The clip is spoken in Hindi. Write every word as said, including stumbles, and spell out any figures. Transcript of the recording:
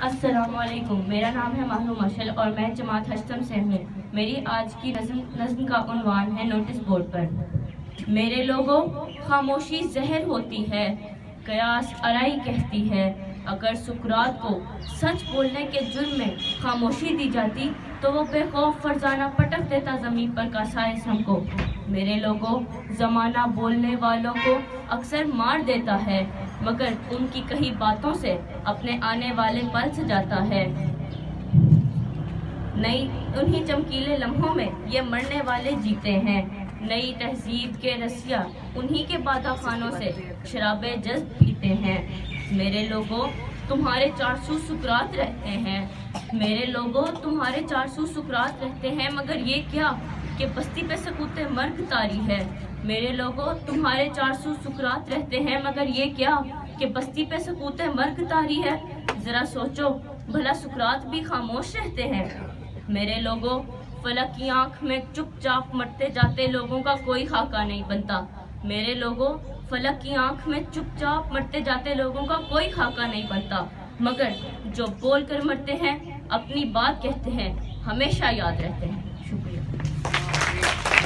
अस्सलामुअलैकुम, मेरा नाम है माहरूम अशल और मैं जमात हश्तम से हूँ। मेरी आज की नज़्म नज़्म का उन्वान है नोटिस बोर्ड पर। मेरे लोगों, खामोशी जहर होती है, कयास अराई कहती है। अगर सुकरात को सच बोलने के जुर्म में खामोशी दी जाती तो वो बेखौफ फरजाना पटक देता ज़मीन पर कासाए हमको। मेरे लोगों, ज़माना बोलने वालों को अक्सर मार देता है, मगर उनकी कही बातों से अपने आने वाले पल सजाता है। नई उन्हीं चमकीले लम्हों में ये मरने वाले जीते हैं। नई तहजीब के रसिया उन्हीं के बादा खानों से शराबे जज्ब पीते हैं। मेरे लोगों, तुम्हारे चार सौ सुकरात रहते हैं। मेरे लोगों, तुम्हारे चार सौ सुकरात रहते हैं, मगर ये क्या कि बस्ती पे सकूते मर्ग तारी है। मेरे लोगों, तुम्हारे चार सौ सुकरात रहते हैं, मगर ये क्या कि बस्ती पे सकूते मर्ग तारी है। जरा सोचो, भला सुकरात भी खामोश रहते हैं। मेरे लोगों, फलक की आंख में चुपचाप मरते जाते लोगों का कोई खाका नहीं बनता। मेरे लोगों, फलक की आंख में चुपचाप मरते जाते लोगों का कोई खाका नहीं बनता, मगर जो बोल कर मरते हैं, अपनी बात कहते हैं, हमेशा याद रहते हैं। शुक्रिया।